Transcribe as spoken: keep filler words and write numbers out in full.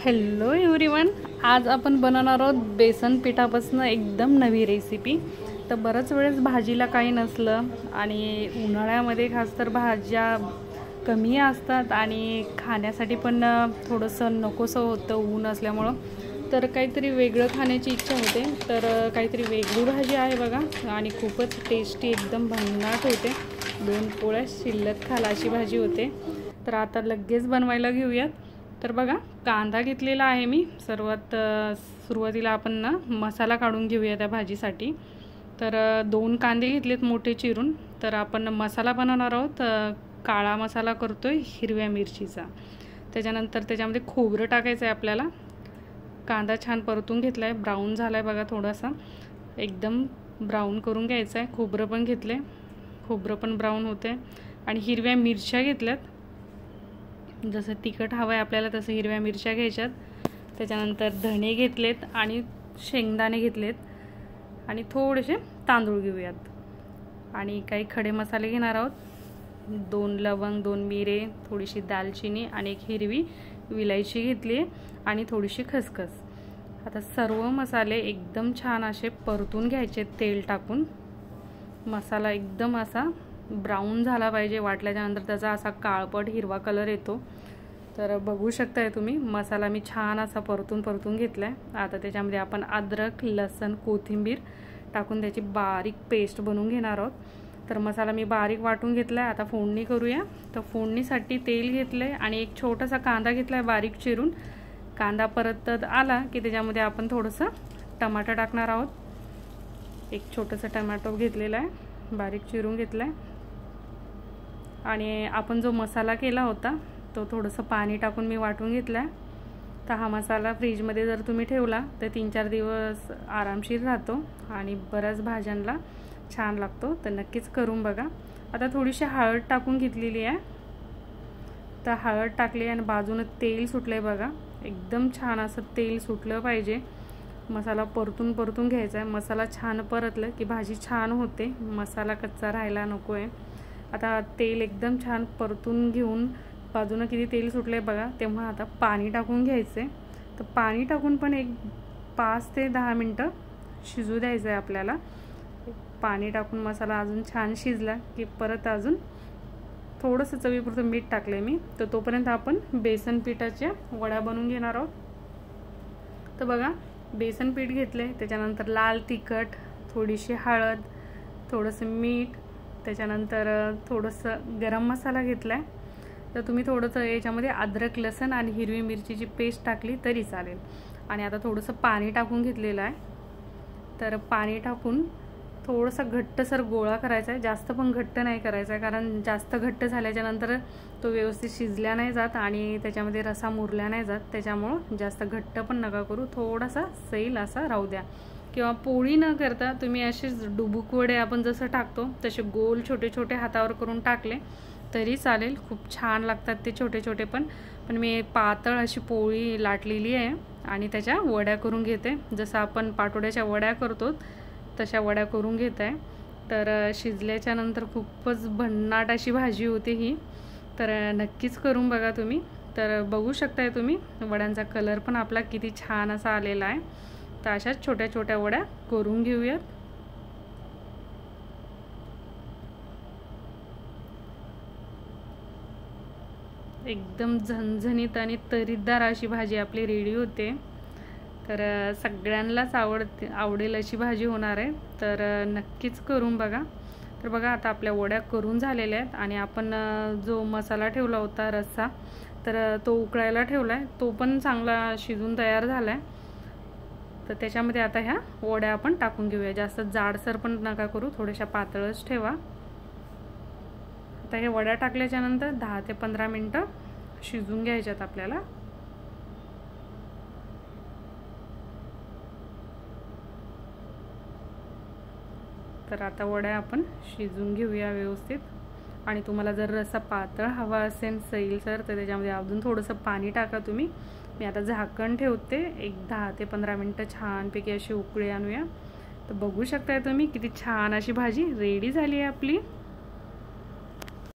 Hello everyone, आज आपण बनवणार आहोत बेसन पिठापासून एकदम नवी रेसिपी। तर बऱ्याच वेळेस भाजीला काही नसलं आणि उन्हाळ्यामध्ये खास तर भाज्या कमी असतात आणि खाण्यासाठी पण थोडंसं नकोसं होतं ऊन असल्यामुळं, तर काहीतरी वेगळं खाण्याची इच्छा होते। तर काहीतरी वेगळी भाजी आहे बघा आणि खूपच टेस्टी एकदम भन्नाट होते। दोन पोळ्या शिल्लक खाल अशी भाजी होते। तर आता लगेच बनवायला घेऊयात। तर बघा, कांदा घेतलेला आहे मी। सर्वात सुरुवातीला आपण ना मसाला काढून घेऊया त्या भाजीसाठी। तर दोन कांदे घेतलेत मोठे चिरून। तर आपण मसाला बनवणार आहोत, काळा मसाला करतोय हिरव्या मिरचीचा। त्याच्यानंतर त्याच्यामध्ये खोबरं टाकायचं आहे आपल्याला। कांदा छान परतून घेतलाय, ब्राऊन झालाय बघा, थोडासा एकदम ब्राऊन करून घ्यायचा आहे। खोबरं पण घेतले, खोबरं पण ब्राऊन होते। आणि हिरव्या मिरच्या घेतल्यात, जसं तिखट हवं आहे आपल्याला तसं हिरव्या मिरच्या घ्यायच्यात। त्याच्यानंतर धणे घेतलेत आणि शेंगदाणे घेतलेत आणि थोडेसे तांदूळ घेऊयात। आणि काही खडे मसाले घेणार आहोत। दोन लवंग, दोन मिरे, थोडीशी दालचिनी आणि एक हिरवी विलायची घेतली आणि थोडीशी खसखस। आता सर्व मसाले एकदम छान असे परतून घ्यायचे तेल टाकून। मसाला एकदम असा ब्राऊन झाला पाहिजे, वाटल्याच्या नंतर त्याचा असा काळपट हिरवा कलर येतो। तर बघू शकताय तुम्ही, मसाला मी छान असा परतून परतून घेतलाय। आता त्याच्यामध्ये आपण अद्रक, लसण, कोथिंबीर टाकून त्याची बारीक पेस्ट बनवून घेणार आहोत। तर मसाला मी बारीक वाटून घेतलाय। आता फोडणी करूया। तर फोडणीसाठी तेल घेतलंय आणि एक छोटासा कांदा घेतलाय बारीक चिरून। कांदा परतत आला की त्याच्यामध्ये आपण थोडंसं टमाटर टाकणार आहोत। एक छोटंसं टमाटो घेतलेला आहे, बारीक चिरून घेतलाय। आणि आपण जो मसाला केला होता तो थोडंसं पाणी टाकून मी वाटून घेतलाय। तर हा मसाला फ्रीजमध्ये जर तुम्ही ठेवला तर तीन चार दिवस आरामशीर राहतो आणि बऱ्याच भाज्यांना छान लागतो। तर नक्कीच करून बघा। आता थोडीशी हळद टाकून घेतलेली आहे। तर हळद टाकली आणि बाजूने तेल सुटलंय बघा, एकदम छान असं तेल सुटलं पाहिजे। मसाला परतून परतून घ्यायचा आहे। मसाला छान परतलं की भाजी छान होते, मसाला कच्चा राहायला नको आहे। आता तेल एकदम छान परतून घेऊन बाजूने किती तेल सुटले बघा, तेव्हा आता पाणी टाकून घ्यायचे। तर पाणी टाकून पण एक पाच ते दहा मिनटं शिजू द्यायचं आहे आपल्याला। पाणी टाकून मसाला अजून छान शिजला की परत अजून थोडंसं चवीपुरतं मीठ टाकले मी। तर तोपर्यंत आपण बेसन पिठाच्या वड्या बनवून घेणार आहोत। तर बघा, बेसन पीठ घेतले, त्याच्यानंतर लाल तिखट, थोडीशी हळद, थोडंसं मीठ, त्याच्यानंतर थोडंसं गरम मसाला घेतलाय। तर तुम्ही थोडंसं याच्यामध्ये अद्रक, लसण आणि हिरवी मिरचीची पेस्ट टाकली तरी चालेल। आणि आता थोडंसं पाणी टाकून घेतलेलं आहे। तर पाणी टाकून थोडंसं घट्टसर गोळा करायचा आहे, जास्त पण घट्ट नाही करायचा आहे, कारण जास्त घट्ट झाल्याच्या नंतर तो व्यवस्थित शिजल्या नाही जात आणि त्याच्यामध्ये रसा मुरल्या नाही जात। त्याच्यामुळं जास्त घट्ट पण नका करू, थोडासा सैल असा राहू द्या। किंवा पोळी न करता तुम्ही असेच डुबुक वडे आपण जसं टाकतो तसे गोल छोटे छोटे हातावर करून टाकले तरी चालेल, खूप छान लागतात ते छोटे छोटे पण। पण मी पातळ अशी पोळी लाटलेली आहे आणि त्याच्या वड्या करून घेते, जसं आपण पाटोड्याच्या वड्या करतो तशा वड्या करून घेत आहे। तर शिजल्याच्या नंतर खूपच भन्नाट अशी भाजी होते ही। तर नक्कीच करून बघा तुम्ही। तर बघू शकताय तुम्ही, वड्यांचा कलर पण आपला किती छान असा आलेला आहे। तर अशाच छोट्या छोट्या वड्या करून घेऊयात। एकदम झणझणीत आणि तरीदार अशी भाजी आपली रेडी होते। तर सगळ्यांनाच आवडते आवडेल अशी भाजी होणार आहे। तर नक्कीच करून बघा। तर बघा, आता आपल्या वड्या करून झालेल्या आहेत आणि आपण जो मसाला ठेवला होता रस्सा, तर तो उकळायला ठेवला आहे, तो पण चांगला शिजून तयार झाला आहे। तर त्याच्यामध्ये आता ह्या वड्या आपण टाकून घेऊया। जास्त जाडसर पण नका करू, थोड्याशा पातळच ठेवा। आता हे वड्या टाकल्याच्या नंतर दहा ते पंधरा मिनटं शिजून घ्यायच्यात आपल्याला। तर आता वड्या आपण शिजून घेऊया व्यवस्थित। आणि तुम्हाला जर रस्सा पातळ हवा असेल सैल सर, तर त्याच्यामध्ये अजून थोडंसं पाणी टाका तुम्ही। मी आता झाकण ठेवते, एक दहा ते पंधरा मिनटं छानपैकी अशी उकळी आणूया। तर बघू शकताय तुम्ही किती छान अशी भाजी रेडी झाली आहे आपली।